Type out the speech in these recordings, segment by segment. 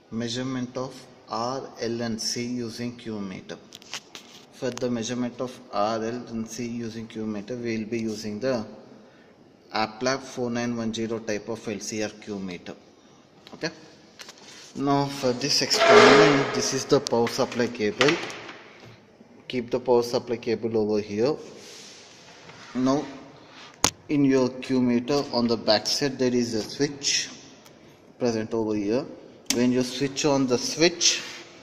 Measurement of R, L and C using Q meter. For the measurement of R, L and C using Q meter, we will be using the APLAB 4910 type of LCR Q meter. Okay. Now for this experiment, this is the power supply cable. Keep the power supply cable over here. Now in your Q meter, on the back side there is a switch present over here. When you switch on the switch,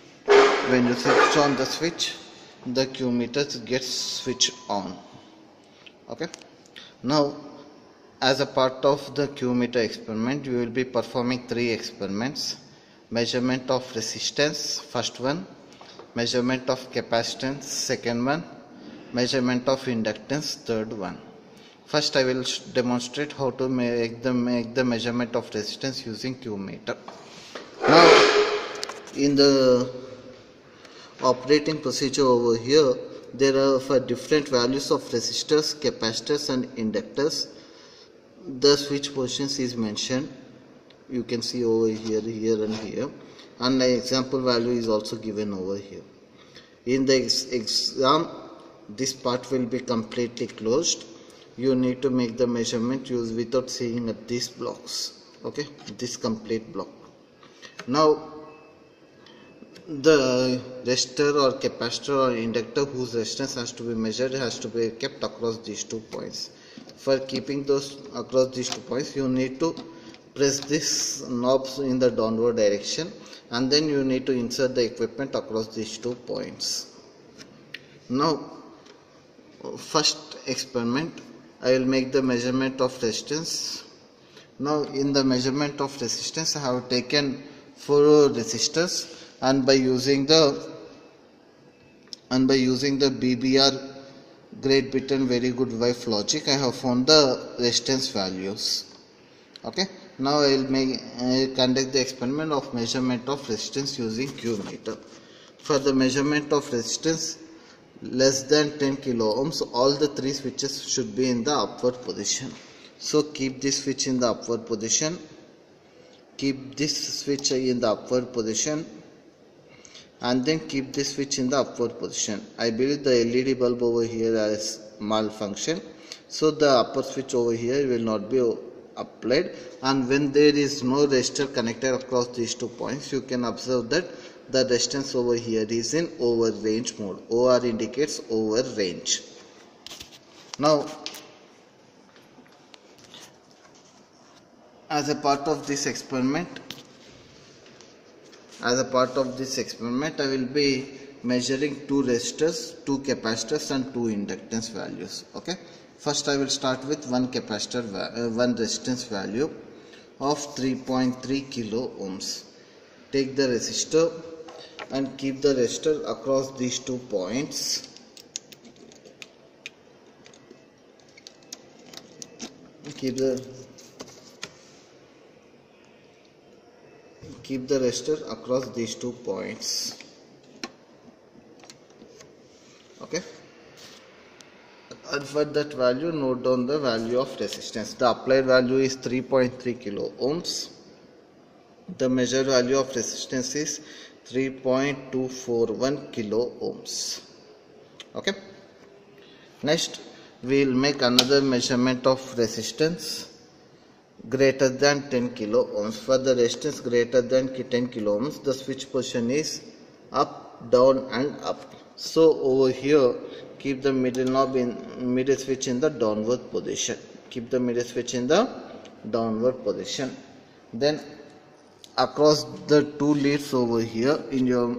the Q meter gets switched on. Okay. Now as a part of the Q meter experiment, you will be performing 3 experiments. Measurement of resistance, first one. Measurement of capacitance, second one. Measurement of inductance, third one. First I will demonstrate how to make the measurement of resistance using Q meter. Now in the operating procedure over here, there are for different values of resistors, capacitors and inductors. The switch positions is mentioned. You can see over here, here and here, and the example value is also given over here. In the exam, this part will be completely closed. You need to make the measurement without seeing at these blocks. Okay, this complete block. Now the resistor or capacitor or inductor whose resistance has to be measured has to be kept across these 2 points. For keeping those across these 2 points, you need to press this knobs in the downward direction, and then you need to insert the equipment across these 2 points. Now first experiment, I will make the measurement of resistance. Now in the measurement of resistance, I have taken 4 resistors, and by using the BBR Great Britain very good wife logic, I have found the resistance values. Okay. Now I will conduct the experiment of measurement of resistance using Q meter. For the measurement of resistance less than 10 kilo ohms, all the 3 switches should be in the upward position. So keep this switch in the upward position. Keep this switch in the upward position, and then keep this switch in the upward position. I believe the LED bulb over here has malfunction, so the upper switch over here will not be applied, and when there is no resistor connected across these 2 points, you can observe that the resistance over here is in over range mode. OR indicates over range. Now as a part of this experiment, I will be measuring 2 resistors, 2 capacitors and 2 inductance values. Okay. First I will start with one resistance value of 3.3 kilo ohms. Take the resistor and keep the resistor across these 2 points. Keep the resistor across these 2 points. Okay. And for that value, note down the value of resistance. The applied value is 3.3 kilo ohms. The measured value of resistance is 3.241 kilo ohms. Okay. Next, we will make another measurement of resistance greater than 10 kilo ohms. For the resistance greater than 10 kilo ohms, the switch position is up, down and up. So over here, keep the middle switch in the downward position. Keep the middle switch in the downward position. Then across the 2 leads over here in your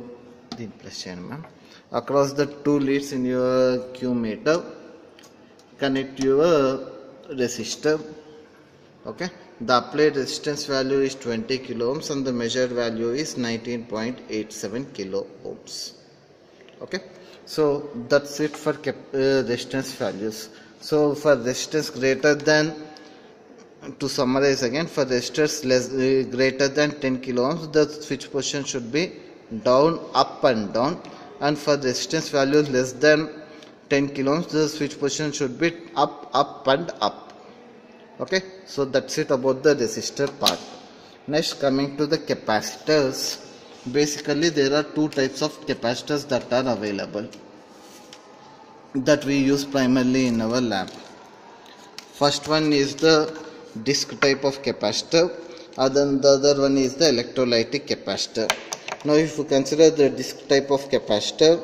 across the 2 leads in your Q meter, connect your resistor. Okay. The applied resistance value is 20 kilo ohms and the measured value is 19.87 kilo ohms. Okay. So that's it for resistance values. So for resistance greater than, to summarize again, for resistors greater than 10 kilo ohms, the switch position should be down, up and down, and for resistance values less than 10 kilo ohms, the switch position should be up, up and up. Okay, so that's it about the resistor part. Next, coming to the capacitors. Basically there are two types of capacitors that are available, that we use primarily in our lab. First one is the disc type of capacitor, and then the other one is the electrolytic capacitor. Now if you consider the disc type of capacitor,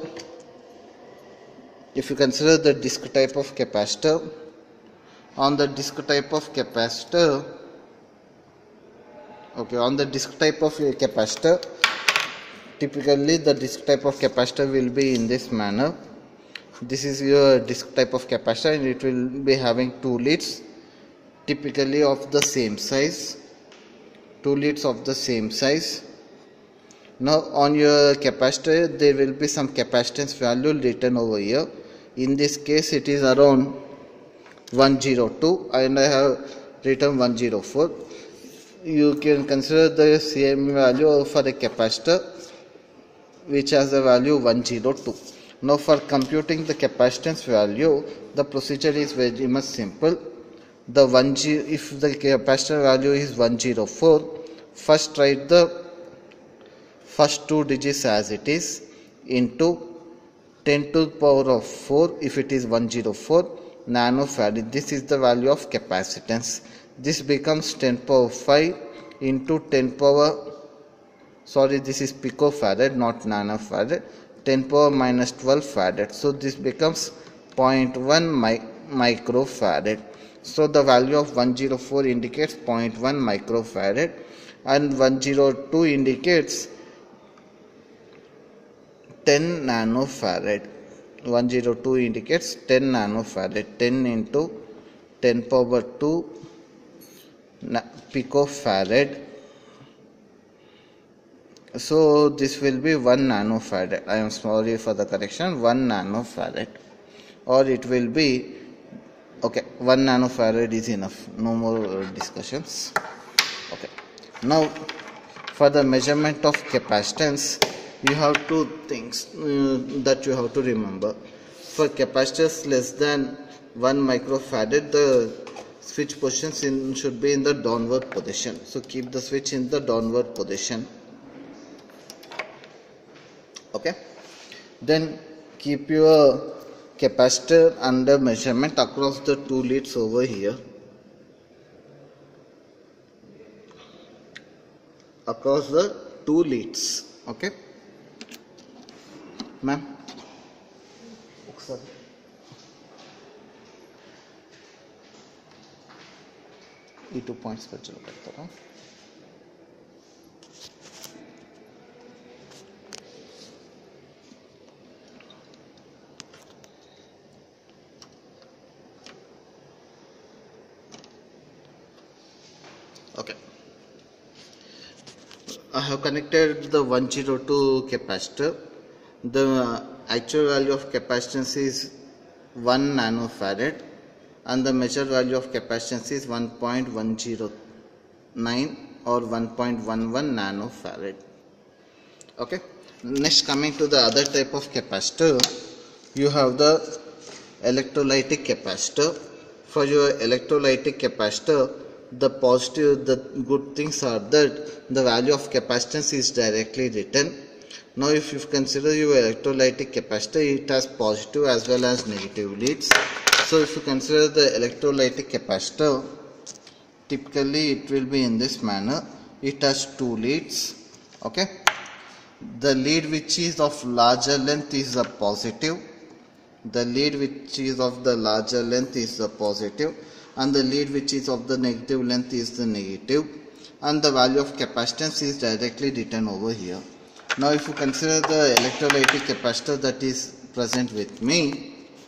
on the disc type of capacitor, typically the disc type of capacitor will be in this manner. This is your disc type of capacitor, and it will be having two leads, typically of the same size. Now on your capacitor there will be some capacitance value written over here. In this case it is around 102 and I have written 104. You can consider the same value for a capacitor which has a value 102. Now for computing the capacitance value, the procedure is very much simple. If the capacitor value is 104, first write the first two digits as it is into 10 to the power of 4 if it is 104 nanofarad. This is the value of capacitance. This becomes 10 power 5 into 10 power, this is picofarad, not nanofarad, 10 power minus 12 farad. So this becomes 0.1 microfarad. So the value of 104 indicates 0.1 microfarad and 102 indicates 10 nanofarad. 102 indicates 10 nanofarad. 10 into 10 power 2 picofarad. So this will be 1 nanofarad. I am sorry for the correction, 1 nanofarad, or it will be 1 nanofarad is enough, no more discussions. Okay, now for the measurement of capacitance you have two things that you have to remember. For capacitors less than 1 microfarad, the switch position should be in the downward position. So keep the switch in the downward position. Okay, then keep your capacitor under measurement across the two leads over here. Across the two leads. Okay, ma'am. ఈ 2 points మధ్యలో పెడతారా? Okay, I have connected the 102 capacitor. The actual value of capacitance is 1 nanofarad and the measured value of capacitance is 1.109 or 1.11 nanofarad. Okay, next coming to the other type of capacitor, you have the electrolytic capacitor. For your electrolytic capacitor, the good things are that the value of capacitance is directly written. Now if you consider your electrolytic capacitor, it has positive as well as negative leads. So if you consider the electrolytic capacitor, typically it will be in this manner. It has two leads. Okay, the lead which is of larger length is the positive. The lead which is of the larger length is the positive, and the lead which is of the negative length is the negative, and the value of capacitance is directly written over here. Now if you consider the electrolytic capacitor that is present with me,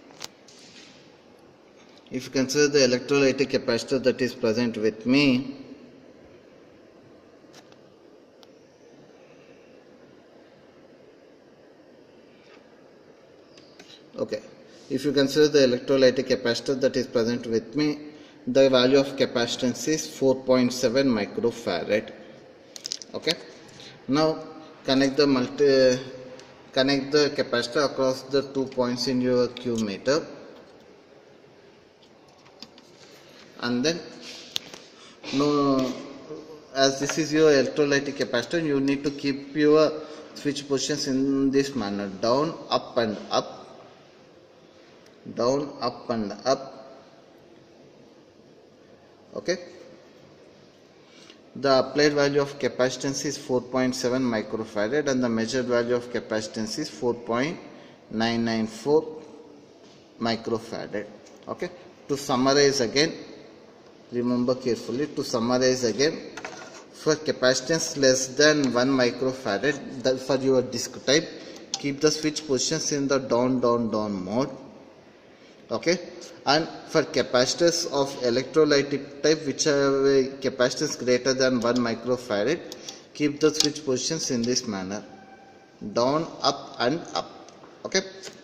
the value of capacitance is 4.7 microfarad. Okay, now connect the capacitor across the 2 points in your Q meter, and then as this is your electrolytic capacitor, you need to keep your switch positions in this manner: down, up and up, down, up and up. Okay, the applied value of capacitance is 4.7 microfarad and the measured value of capacitance is 4.994 microfarad. Okay, to summarize again, remember carefully, to summarize again, for capacitance less than 1 microfarad, for your disk type, keep the switch positions in the down mode. Okay, and for capacitors of electrolytic type which have a capacitance greater than 1 microfarad, keep the switch positions in this manner: down, up and up. Okay.